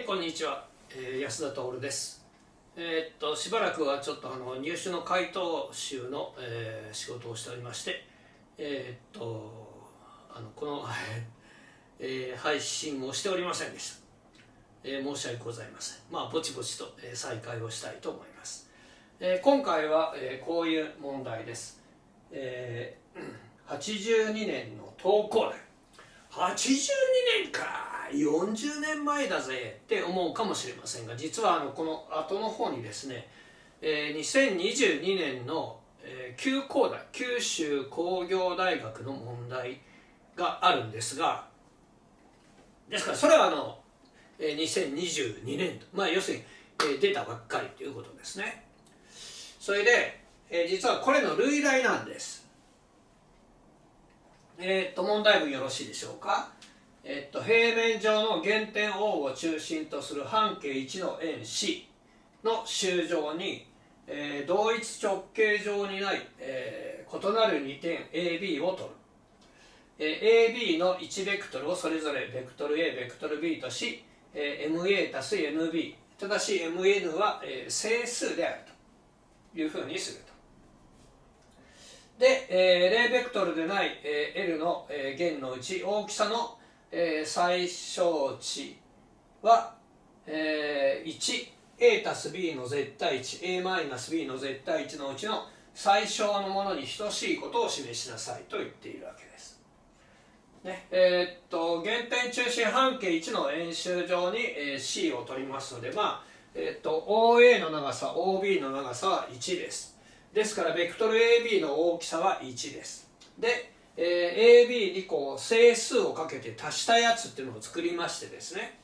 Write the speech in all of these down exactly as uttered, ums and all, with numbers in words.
、こんにちは、えー、安田徹です。えー、っとしばらくはちょっとあの入試の回答集の、えー、仕事をしておりまして、えー、っとあのこの、えー、配信をしておりませんでした。えー、申し訳ございません。まあぼちぼちと、えー、再開をしたいと思います。えー、今回は、えー、こういう問題です。えー、はちじゅうにねんの東工大。はちじゅうにねんかよんじゅうねんまえだぜって思うかもしれませんが、実はあのこの後の方にですね、えー、にせんにじゅうにねんの、えー、旧工大九州工業大学の問題があるんですが、ですからそれはあの、えー、にせんにじゅうにねんと、まあ要するに、えー、出たばっかりということですね。それで、えー、実はこれの類題なんです。えっと問題文よろしいでしょうか。えっと平面上の原点 O を中心とする半径いちの円 C の周上に、えー、同一直径上にない、えー、異なるにてん エービー を取る。えー、エービー のいちベクトルをそれぞれベクトル A、ベクトル B とし、えー、エムエー たす エヌビー、ただし エムエヌ は、えー、整数であるというふうにすると。で、えー、ゼロベクトルでない、えー、L の、えー、弦のうち大きさの、えー、最小値は、えー、いち、A たす B の絶対値、A マイナス B の絶対値のうちの最小のものに等しいことを示しなさいと言っているわけです。ね、えー、っと原点中心半径いちの円周上に、えー、C を取りますので、まあえー、っと オーエー の長さ オービー の長さはいちです。ですからベクトル エービー の大きさはいちです。で、えー、エービー にこう整数をかけて足したやつっていうのを作りましてですね、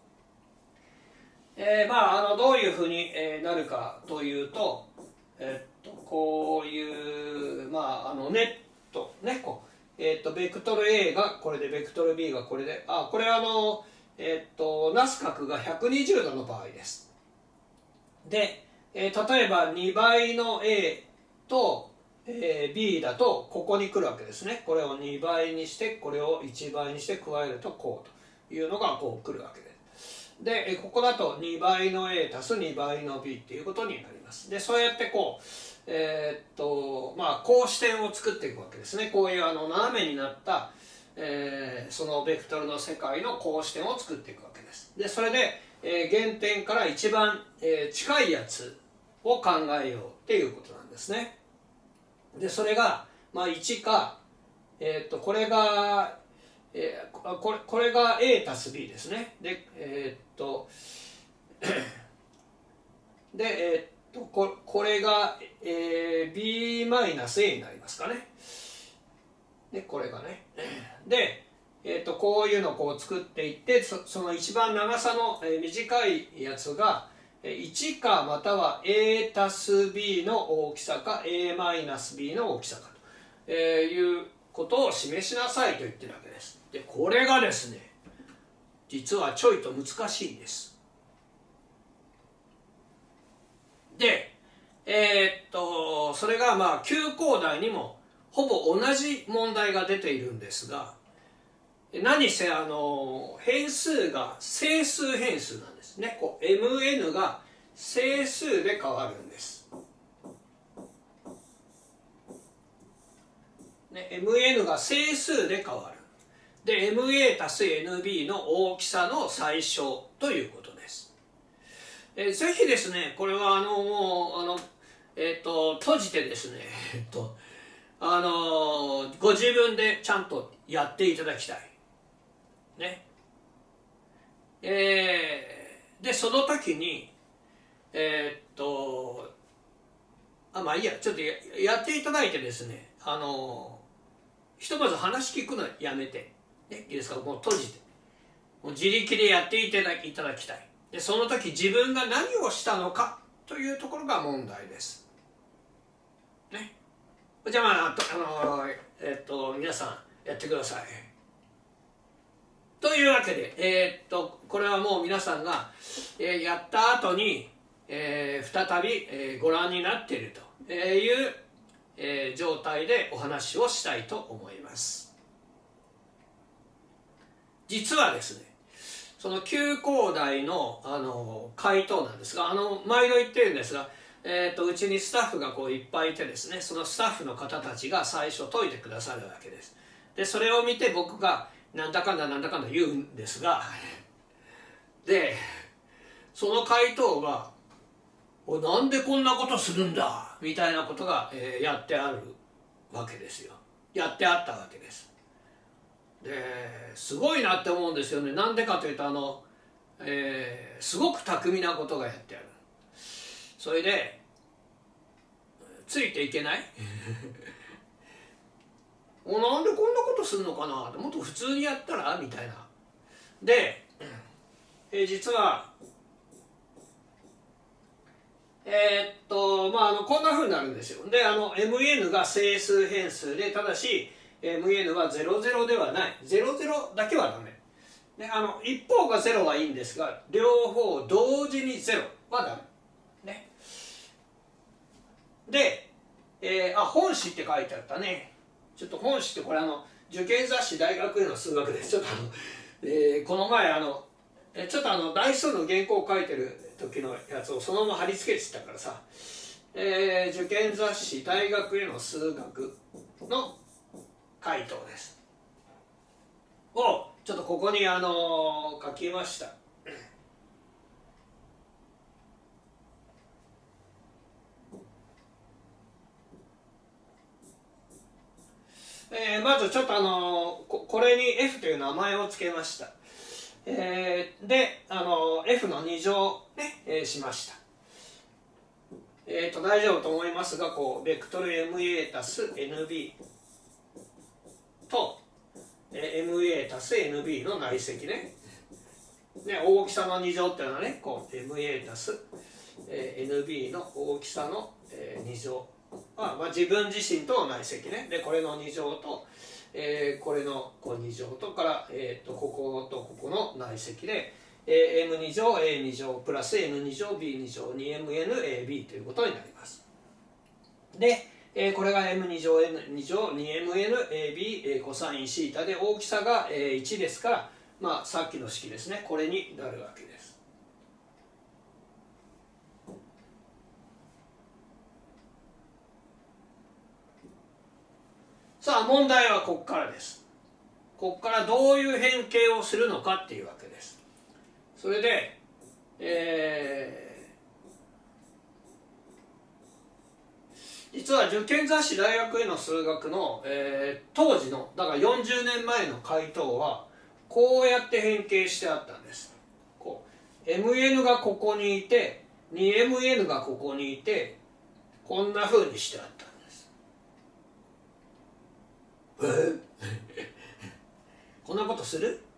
えー、まああのどういうふうになるかというと、えー、っとこういうまああのネットねこうえー、っとベクトル A がこれでベクトル B がこれで、あこれはあのえー、っとなす角がひゃくにじゅうどの場合です。で、えー、例えばにばいの A と、えー、B だとここに来るわけですね。これをにばいにしてこれをいちばいにして加えるとこうというのがこう来るわけです。でここだとにばいの A 足すにばいの B っていうことになります。でそうやってこうえー、っとまあ交視点を作っていくわけですね。こういうあの斜めになった、えー、そのベクトルの世界の交視点を作っていくわけです。でそれで、えー、原点から一番、えー、近いやつを考えようっていうことなんですね。でそれが、まあ、いちか、えー、っとこれがえー、これこれが A たす B ですね。で、えー、っとで、えー、っとここれが、えー、B マイナス A になりますかね。でこれがね。で、えー、っとこういうのをこう作っていって、そその一番長さの、えー、短いやつがいちかまたは A たす B の大きさか A マイナス B の大きさかということを示しなさいと言ってるわけです。でこれがですね実はちょいと難しいんです。でえー、っとそれがまあ旧工大にもほぼ同じ問題が出ているんですが、何せあの変数が整数変数なんですね。こう エムエヌ が整数で変わるんです。ね、エムエヌ が整数で変わる。で エムエー たす エヌビー の大きさの最小ということです。えぜひですねこれはあのもうあの、えー、と閉じてですね、えっとあのご自分でちゃんとやっていただきたい。ねえー、でその時にえー、っとあまあいいやちょっと や, やっていただいてですねあのひとまず話聞くのやめて、ね、いいですか。もう閉じてもう自力でやっていただいただきたい。でその時自分が何をしたのかというところが問題です。ね。じゃあまあ、あのえっと皆さんやってください。というわけで、えー、っとこれはもう皆さんが、えー、やった後に、えー、再び、えー、ご覧になっているという、えー、状態でお話をしたいと思います。実はですねその急勾台のあの回答なんですが、あの毎度言ってるんですが、えー、とうちにスタッフがこういっぱいいてですね、そのスタッフの方たちが最初解いてくださるわけです。でそれを見て僕がなんだかんだなんだかんだ言うんですが、でその回答が「おなんでこんなことするんだ」みたいなことが、えー、やってあるわけですよ。やってあったわけです。ですごいなって思うんですよね。なんでかというとあの、えー、すごく巧みなことがやってある。それでついていけないおなんでこんなことするのかな、もっと普通にやったらみたいな。で、えー、実はえー、っとまああのこんなふうになるんですよ。であの エムエヌ が整数変数で、ただし エムエヌ はゼロゼロではない、ゼロゼロだけはダメで、あの一方がゼロはいいんですが、両方同時にゼロはダメね。で、えー、あ本誌って書いてあったね。ちょっと本誌ってこれあの受験雑誌大学への数学です。ちょっとあの、えー、この前あのちょっとあの大数の原稿を書いてる時のやつをそのまま貼り付けてたからさ、えー、受験雑誌大学への数学の回答ですをちょっとここにあの書きました。えー、まずちょっとあのここれに F という名前を付けました。えー、であの F のに乗ね、えー、しました。えー、と大丈夫と思いますが、こうベクトル エムエー 足す エヌビー と、えー、エムエー 足す エヌビー の内積ね。ね、大きさのに乗っていうのはね、こう エムエー 足す、えー、エヌビー の大きさの、えー、に乗は、まあ、自分自身との内積ね。でこれのに乗と、えー、これのこうに乗とから、えー、とこことここの内積で、えー、エムに 乗 エーに 乗プラス エヌに 乗 ビーに 乗 にエムエヌエービー ということになります。で、えー、これが エムに 乗 エヌに 乗 にエムエヌエービー コサインシータで、大きさが、えー、いちですから、まあ、さっきの式ですね、これになるわけです。さあ問題はここからです。ここからどういう変形をするのかっていうわけです。それで、えー、実は受験雑誌大学への数学の、えー、当時のだからよんじゅうねんまえの回答はこうやって変形してあったんです。こう エムエヌ がここにいて にエムエヌ がここにいて、こんなふうにしてあったんです。えこんなことする？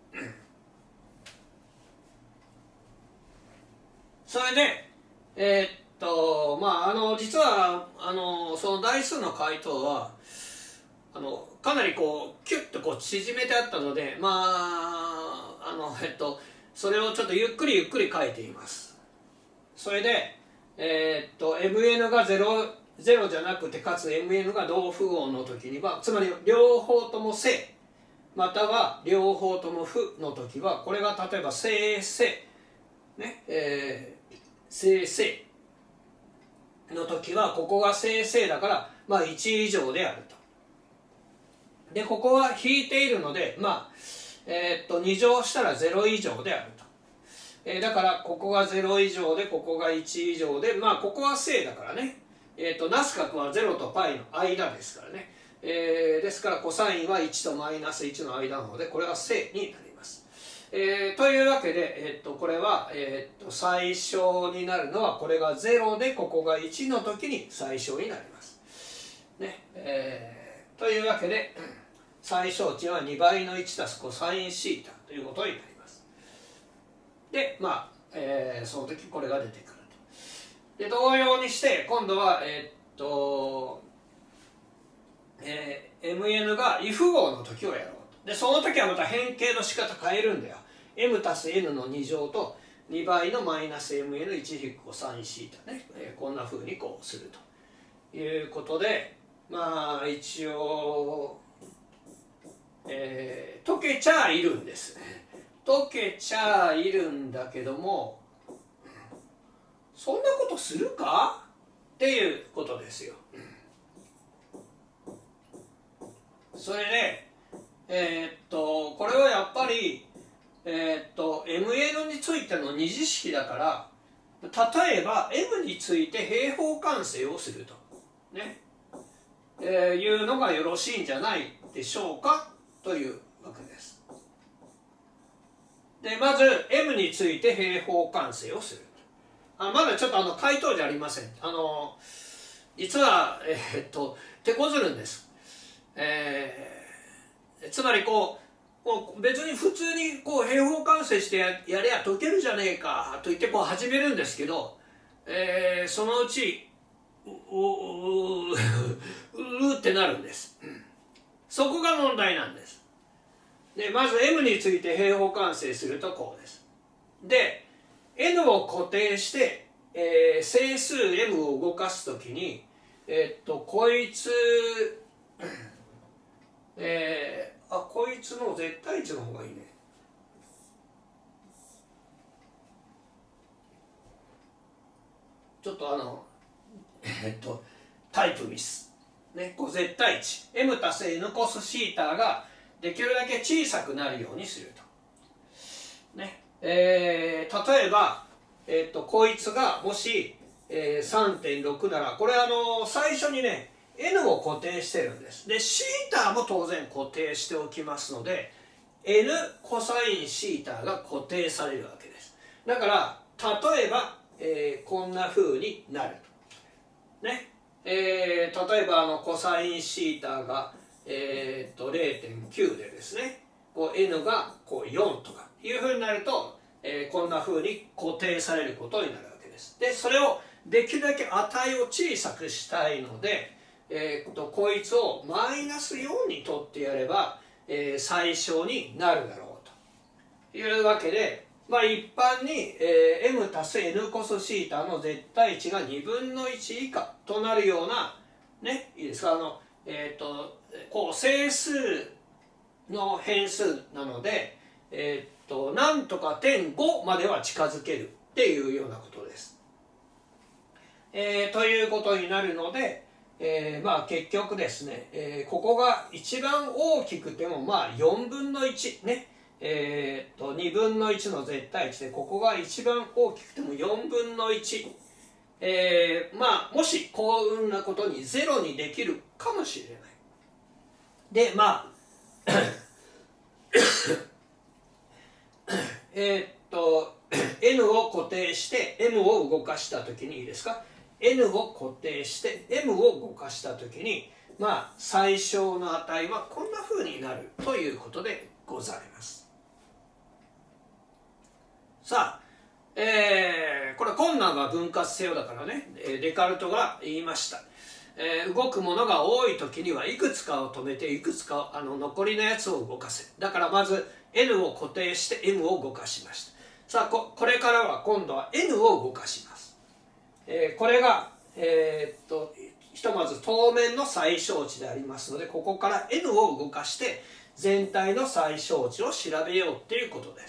それでえー、っとまああの実はあのその台数の回答はあのかなりこうキュッとこう縮めてあったので、まああのえっとそれをちょっとゆっくりゆっくり書いています。それでえー、っと エムエヌ がゼロゼロじゃなくてかつ エムエヌ が同符号の時には、つまり両方とも正または両方とも負の時は、これが例えば正正ね、えー、正正の時はここが正正だから、まあ、いち以上であると。でここは引いているので、まあえー、っとに乗したらゼロ以上であると。えー、だからここがゼロ以上でここがいち以上で、まあここは正だからね、えー、となす角はゼロと π の間ですからね、えー、ですからコサインはいちとマイナスいちの間なので、これは正になります。えー、というわけで、えー、とこれは、えー、と最小になるのはこれがゼロでここがいちの時に最小になります。ねえー、というわけで最小値はにばいのいちたすコサインシータということになります。でまあ、えー、その時これが出てくると。で同様にして今度はえー、っと、えー、エムエヌ が異符号の時をやろうと。でその時はまた変形の仕方変えるんだよ。 m たす n のに乗とにばいのマイナス エムエヌいち コサインシータね、えー、こんなふうにこうするということで、まあ一応、えー、解けちゃいるんですね。 解けちゃいるんだけども、そんなことするかっていうことですよ。それで、えー、っとこれはやっぱり、えー、っと エムエヌ についての二次式だから、例えば M について平方完成をするとね、えー、いうのがよろしいんじゃないでしょうかというわけです。でまず M について平方完成をする。あまだちょっとあの回答じゃありません。あの実は、えー、っと手こずるんです。えー、つまりこう、こう別に普通にこう平方完成して や, やりゃ解けるじゃねえかと言ってこう始めるんですけど、えー、そのうちうううううってなるんです。そこが問題なんです。でまず M について平方完成するとこうです。で N を固定して、えー、整数 M を動かすときに、えー、っとこいつ、えー、あこいつの絶対値の方がいいね。ちょっとあのえっとタイプミス、ね、こう絶対値 M 足す N コスシータができるだけ小さくなるようにすると、ねえー、例えば、えっとこいつがもし、えー、さんてんろく ならこれあの最初にね N を固定してるんです。でシータも当然固定しておきますので N コサインシータが固定されるわけです。だから例えば、えー、こんな風になるとね、えー、例えばあのコサインシータが、えー、っと れいてんきゅう でですねこう N がこうよんとかいう風になると、えー、こんな風に固定されることになるわけです。でそれをできるだけ値を小さくしたいので、えー、とこいつをマイナスよんにとってやれば、えー、最小になるだろうというわけで、まあ、一般に、えー、M 足す N コスシータの絶対値がにぶんのいち以下となるようなねいいですかあの、えー、とこう整数の変数なので、えー、っとなんとか点ごまでは近づけるっていうようなことです。えー、ということになるので、えー、まあ結局ですね、えー、ここが一番大きくてもまあよんぶんのいちね、えー、っとにぶんのいちの絶対値でここが一番大きくてもよんぶんのいち、えー、まあもし幸運なことにゼロにできるかもしれない。でまあえっと N を固定して M を動かした時にいいですか N を固定して M を動かした時にまあ最小の値はこんな風になるということでございます。さあ、えー、これ困難は分割せよだからねデカルトが言いました。えー、動くものが多い時にはいくつかを止めていくつかあの残りのやつを動かせ。だからまず N を固定して M を動かしました。さあ こ, これからは今度は N を動かします。えー、これが、えー、っとひとまず当面の最小値でありますのでここから N を動かして全体の最小値を調べようっていうことです。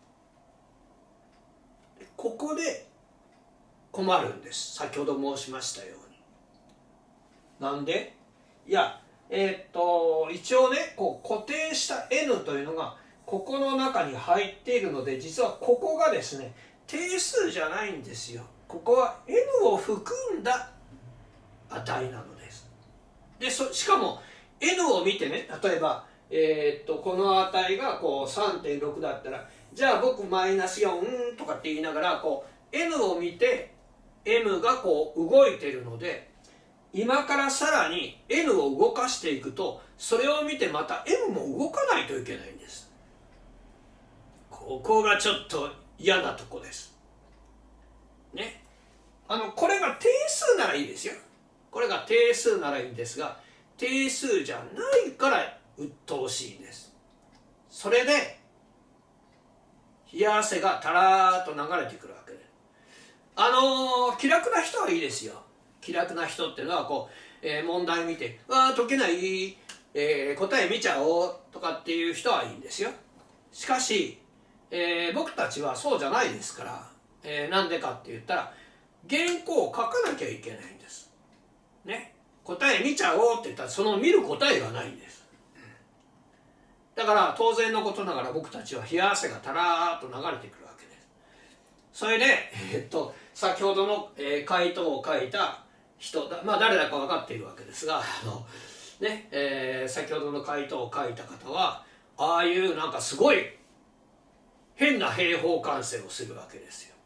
ここで困るんです。先ほど申しましたように。なんでいやえー、っと一応ねこう固定した N というのがここの中に入っているので実はここがですね定数じゃないんですよ。ここは N を含んだ値なのです。でそしかも N を見てね例えば、えー、っとこの値がこう さんてんろく だったらじゃあ僕マイナスよんとかって言いながらこう N を見て M がこう動いているので今からさらに N を動かしていくとそれを見てまた M も動かないといけないんです。ここがちょっと嫌なとこです。ね。あのこれが定数ならいいですよ。これが定数ならいいんですが定数じゃないから鬱陶しいんです。それで冷や汗がたらーっと流れてくるわけであのー、気楽な人はいいですよ。気楽な人っていうのはこう、えー、問題見て「ああ解けない、えー、答え見ちゃおう」とかっていう人はいいんですよ。しかしえー、僕たちはそうじゃないですから、えー、なんでかって言ったら原稿を書かなきゃいけないんです。ね、答え見ちゃおうって言ったらその見る答えがないんです。だから当然のことながら僕たちは冷や汗がたらーっと流れてくるわけです。それで、えっと、先ほどの、えー、回答を書いた人だ、まあ誰だか分かっているわけですが、あの、ねえー、先ほどの回答を書いた方はああいうなんかすごい変な平方完成をするわけですよ。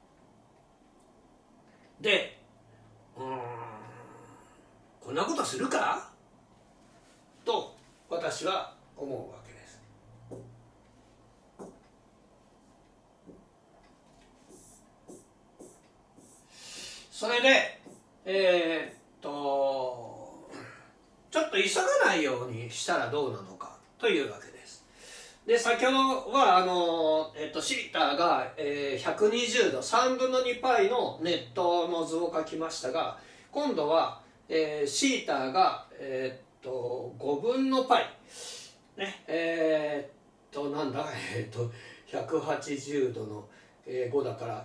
で、うーんこんなことするかと私は思うわけです。それでえー、っとちょっと急がないようにしたらどうなのかというわけです。で先ほどはあの、えっと、シーターが、えー、ひゃくにじゅうどさんぶんのにパイのネットの図を書きましたが、今度は、えー、シーターが、えー、っとごぶんのパイねえー、っとなんだえー、っとひゃくはちじゅうどの、えー、ごだから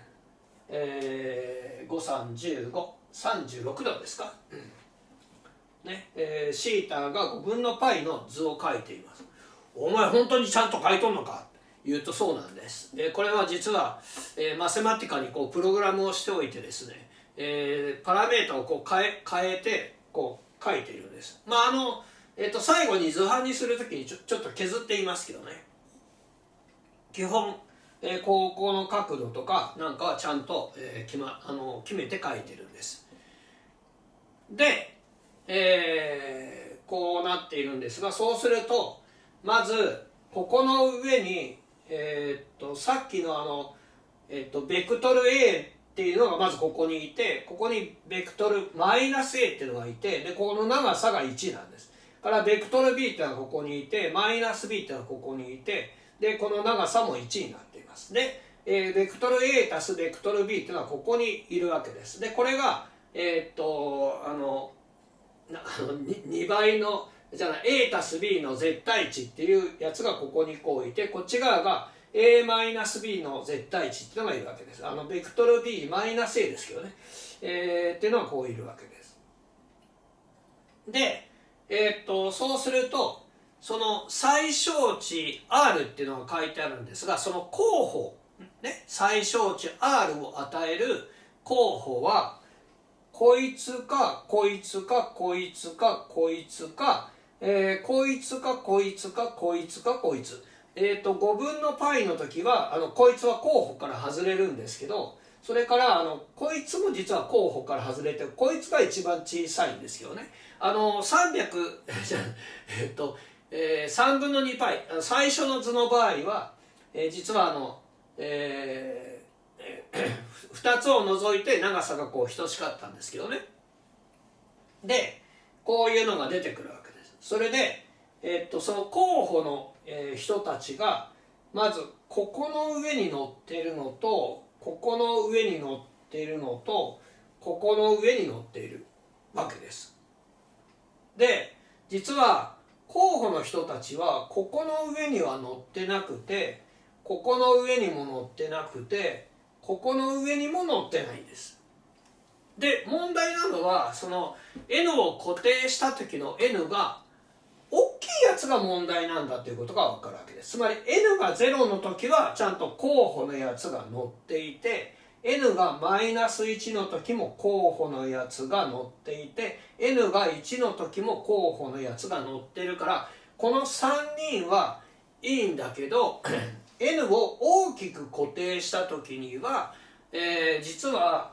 えー、ご、さん、じゅうご、さんじゅうろくどですか、ねえー、シーターがごぶんのパイの図を書いています。お前本当にちゃんと書いとんのかと言うとそうなんです。でこれは実は、えー、マセマティカにこうプログラムをしておいてですね、えー、パラメータをこう変え変えてこう書いているんです。まああの、えー、と最後に図版にするときにちょちょっと削っていますけどね、基本えー、ここの角度とかなんかはちゃんと、えー決ま、あの決めて書いてるんです。で、えーこうなっているんですが、そうするとまずここの上に、えー、っとさっきのあの、えー、っとベクトル A っていうのがまずここにいて、ここにベクトルマイナス A っていうのがいて、でこの長さがいちなんです。からベクトル B っていうのがここにいて、マイナス B っていうのがここにいて、でこの長さもいちになっています。で、えー、ベクトル A 足すベクトル B っていうのはここにいるわけです。でこれがえー、っとあのなあの 2, にばいのじゃあ A 足す B の絶対値っていうやつがここにこういて、こっち側が A マイナス B の絶対値っていうのがいるわけです。あのベクトル B マイナス A ですけどね、えー、っていうのがこういるわけです。で、えー、っとそうするとその最小値 R っていうのが書いてあるんですが、その候補、ね、最小値 R を与える候補はこいつかこいつかこいつかこいつか、えー、こいつかこいつかこいつかこいつ、えー、とごぶんのパイの時はあのこいつは候補から外れるんですけど、それからあのこいつも実は候補から外れて、こいつが一番小さいんですけどね、あのさんびゃくえっと、えー、さんぶんのにパイ最初の図の場合は、えー、実はあの、えーふたつを除いて長さがこう等しかったんですけどね。でこういうのが出てくるわけです。それで、えっとその候補の、えー、人たちがまずここの上に乗っているのとここの上に乗っているのとここの上に乗っているわけです。で実は候補の人たちはここの上には乗ってなくて、ここの上にも乗ってなくて、ここの上にも乗ってないんです。で問題なのはその N を固定した時の N が大きいやつが問題なんだということが分かるわけです。つまり N がゼロの時はちゃんと候補のやつが乗っていて、 N がマイナスいちの時も候補のやつが乗っていて、 N がいちの時も候補のやつが乗ってるから、このさんにんはいいんだけどN を大きく固定した時には、えー、実は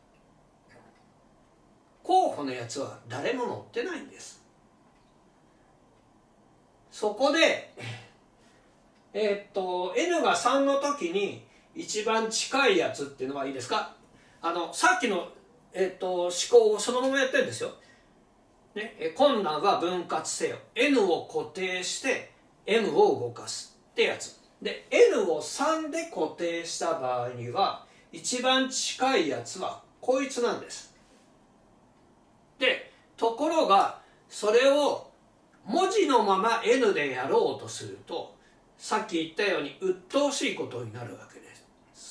候補のやつは誰も乗ってないんです。そこで、えー、っと N がさんの時に一番近いやつっていうのはいいですか、あのさっきの、えー、っと思考をそのままやってるんですよ。ね、困難は分割せよ。N を固定して M を動かすってやつで、 N をさんで固定した場合には一番近いやつはこいつなんです。でところがそれを文字のまま N でやろうとするとさっき言ったように鬱陶しいことになるわけです。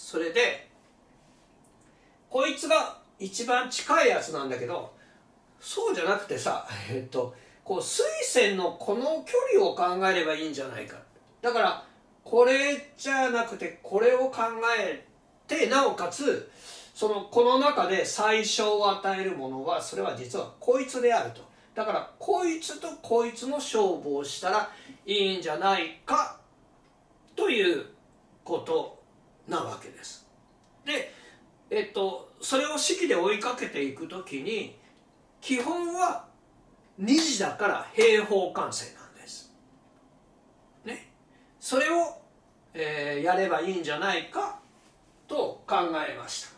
それでこいつが一番近いやつなんだけど、そうじゃなくてさ、えっとこう垂線のこの距離を考えればいいんじゃないか。だからこれじゃなくてこれを考えて、なおかつそのこの中で最小を与えるものは、それは実はこいつであると。だからこいつとこいつの勝負をしたらいいんじゃないかということなわけです。で、えっと、それを式で追いかけていくときに、基本はに次だから平方完成なんです。ね。それを、えー、やればいいんじゃないかと考えました。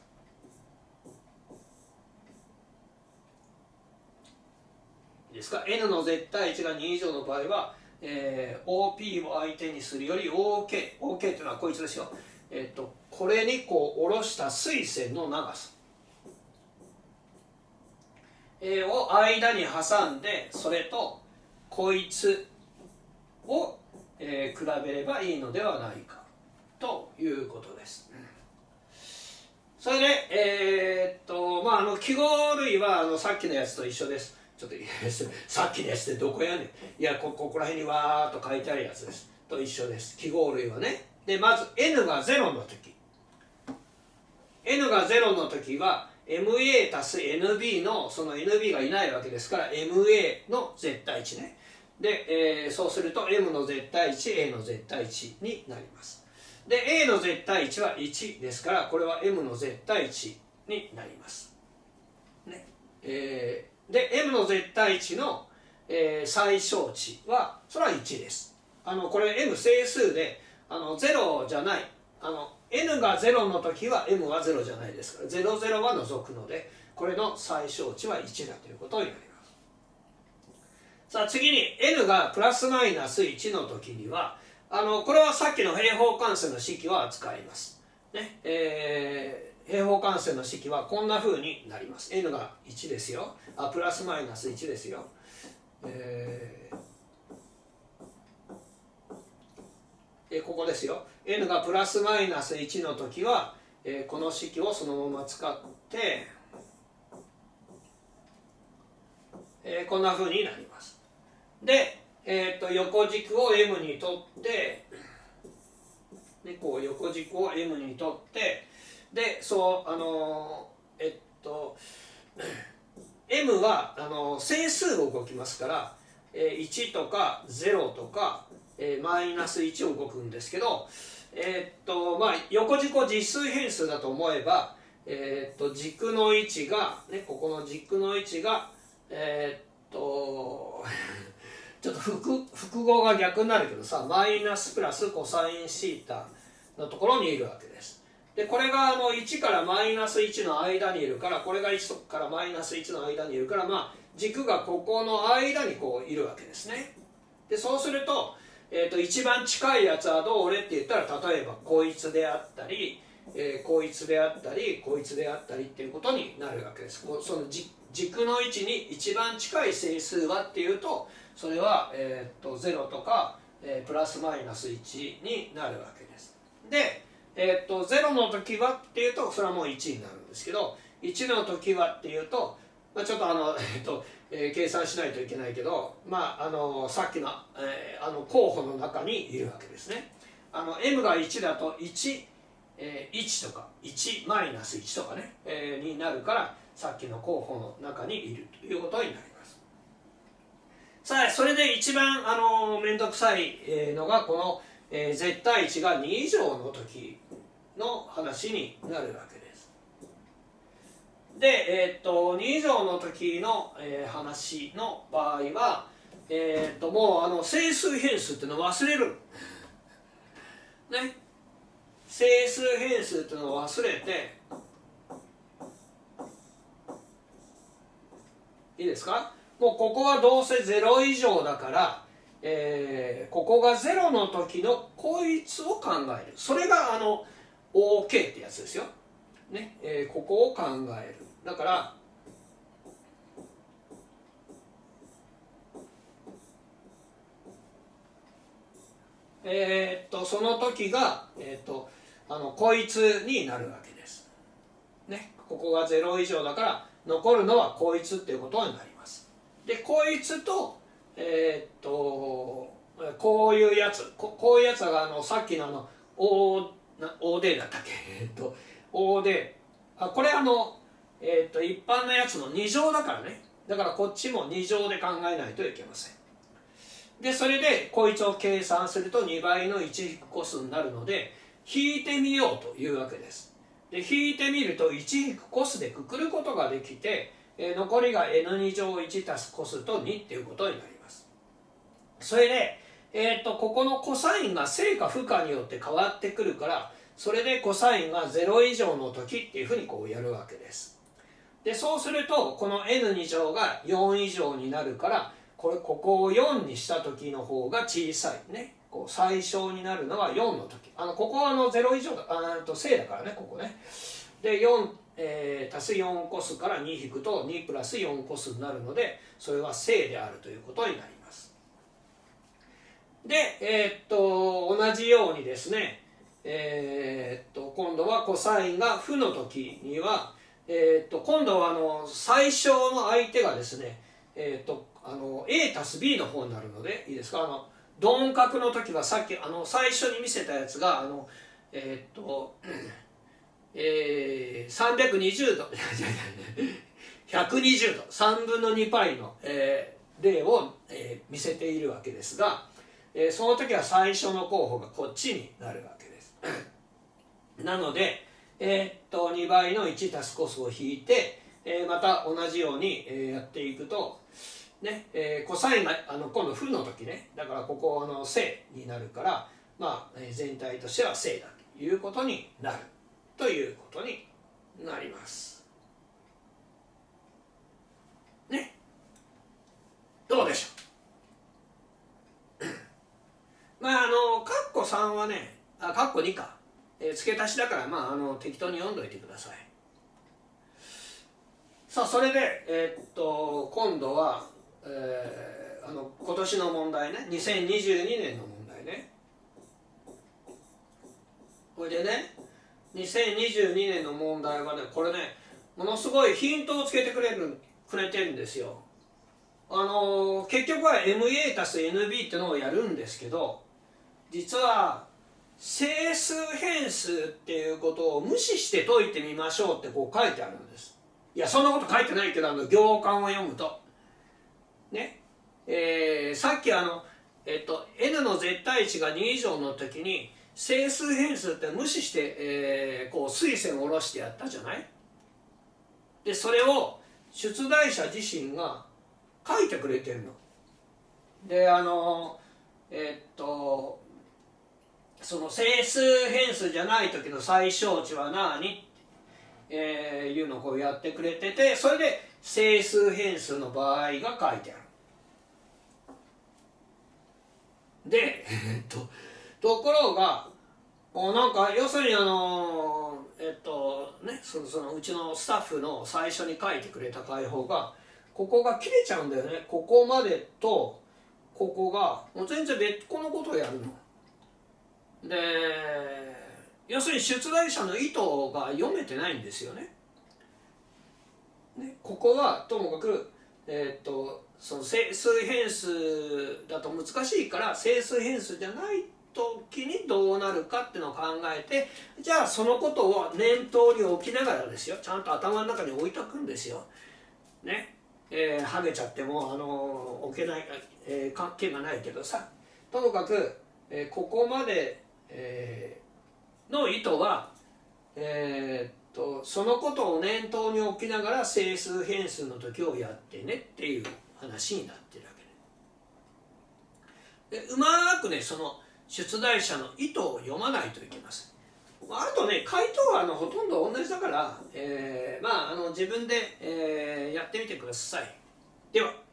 いいですか。 N の絶対値がに以上の場合は、えー、オーピー を相手にするより オーケー、オーケー というのはこいつですよ。えっと、これにこう下ろした垂線の長さ、えー、を間に挟んで、それとこいつを、えー、比べればいいのではないかということです。それで、えー、っとまああの記号類はあのさっきのやつと一緒です。ちょっとさっきのやつってどこやねん。いや、こここら辺にわーっと書いてあるやつですと一緒です。記号類はね。でまず N がゼロの時、 N がゼロの時は エムエー 足す エヌビー のその エヌビー がいないわけですから エムエー の絶対値ね。で、えー、そうすると M の絶対値 A の絶対値になります。で A の絶対値はいちですから、これは M の絶対値になります、ね。えー、で M の絶対値の、えー、最小値はそれはいちです。あのこれ M 整数であのゼロじゃない、あの N がゼロの時は M はゼロじゃないですから、ゼロゼロは除くので、これの最小値はいちだということになります。さあ次に N がプラスマイナスいちの時には、あのこれはさっきの平方完成の式は使います、ね。えー、平方完成の式はこんな風になります。 N がいちですよ。あ、プラスマイナスいちですよ。えー、ここですよ。 N がプラスマイナスいちの時は、えー、この式をそのまま使って、えー、こんな風になります。で、えー、と横軸を M にとって、でこう横軸を M にとって、でそうあのー、えっと M はあのー、整数を動きますから、えー、いちとかゼロとか、えー、マイナスいちを動くんですけど、えー、っとまあ横軸を実数変数だと思えば、えー、っと軸の位置が、ね、ここの軸の位置がえー、っとちょっと 複, 複合が逆になるけどさ、マイナスプラスコサインシータのところにいるわけです。でこれがあのいちからマイナスいちの間にいるから、これがいちからマイナスいちの間にいるから、まあ軸がここの間にこういるわけですね。でそうすると、えー、と一番近いやつはどれって言ったら、例えばこいつであったり、えー、こいつであったりこいつであったりっていうことになるわけです。その軸の位置に一番近い整数はっていうと、それは、えー、とゼロとか、えー、プラスマイナスいちになるわけです。で、えー、とゼロの時はっていうとそれはもういちになるんですけど、いちの時はっていうと、まあ、ちょっとあの、えーとえー、計算しないといけないけど、まあ、あのさっきの、えー、あの候補の中にいるわけですね。あの M がいちだといち、えー、いちとかいちマイナスいちとかね、えー、になるから、さっきの候補の中にいるということになります。さあそれで一番あの面倒くさいのがこの、えー、絶対値がに以上の時の話になるわけです。で、えー、っとに以上の時の、えー、話の場合は、えー、っともうあの整数変数っていうのを忘れるね。整数変数っていうのを忘れて、いいですか。もうここはどうせゼロ以上だから、えー、ここがゼロの時のこいつを考える。それがあの オーケー ってやつですよ、ね。えー、ここを考える。だからえー、っとその時が、えー、っとあのこいつになるわけです。ね、ここがゼロ以上だから残るのはこいつっていうことになります。でこいつとえー、っとこういうやつ こ, こういうやつがあのさっきのあの O な オーディー だったっけえっと オーディー あこれあの、えー、っと一般のやつのに乗だからね。だからこっちもに乗で考えないといけません。でそれでこいつを計算するとにばいのいち引くコスになるので引いてみようというわけです。で引いてみるといち引くコスでくくることができて、えー、残りが エヌに 乗いち足すコスとにっていうことになります。それで、えー、とここのコサインが正か負かによって変わってくるからそれでコサインがゼロ以上の時っていうふうにこうやるわけです。でそうするとこの エヌに 乗がよん以上になるからこれここをよんにした時の方が小さいね。こう最小になるのはよんの時。あのここはあのゼロ以上だあと正だからねここね。でよん、えー、足すよんコスからに引くとにプラスよんコスになるのでそれは正であるということになります。で、えー、っと同じようにですね、えー、っと今度はコサインが負の時には、えー、っと今度はあの最小の相手がですね、えー、っとあの A 足す B の方になるのでいいですか。あの鈍角の時はさっきあの最初に見せたやつがあのえー、っと、えー、さんびゃくにじゅうどひゃくにじゅうどさんぶんのにパイの、えー、例を、えー、見せているわけですが、えー、その時は最初の候補がこっちになるわけです。なので、えー、っとにばいのいち足すコスを引いて、えー、また同じように、えー、やっていくとねえー、コサインがあの今度負の時ねだからここあの正になるからまあ全体としては正だということになるということになりますね。どうでしょうまああのカッコさんはねあカッコにか、えー、付け足しだからまああの適当に読んどいてください。さあそれでえー、っと今度はえー、あの今年の問題ねにせんにじゅうにねんの問題ね。これでねにせんにじゅうにねんの問題はねこれねものすごいヒントをつけてくれるくれてるんですよ。あの結局は エムエー 足す エヌビー ってのをやるんですけど実は整数変数っていうことを無視して解いてみましょうってこう書いてあるんです。いやそんなこと書いてないけどあの行間を読むとね、えー、さっきあの、えっと、n の絶対値がに以上の時に整数変数って無視して、えー、こう垂線を下ろしてやったじゃない。でそれを出題者自身が書いてくれてるの。であのえっとその整数変数じゃない時の最小値は何えー、いうのをこうやってくれててそれで整数変数の場合が書いてある。で、えっと、ところがなんか要するにあのえっとねそのそのうちのスタッフの最初に書いてくれた解法がここが切れちゃうんだよね。ここまでとここがもう全然別個のことをやるの。で要するに出題者の意図が読めてないんですよね。ねここはともかく、えー、っとその整数変数だと難しいから整数変数じゃない時にどうなるかっていうのを考えてじゃあそのことを念頭に置きながらですよちゃんと頭の中に置いとくんですよ。ねえー、はげちゃってもあの置けない、えー、関係がないけどさともかく、えー、ここまで、えーの意図は、えー、っとそのことを念頭に置きながら整数変数の時をやってねっていう話になってるわけで、でうまくねその出題者の意図を読まないといけません。あとね回答はあのほとんど同じだから、えー、まああの自分で、えー、やってみてください。では。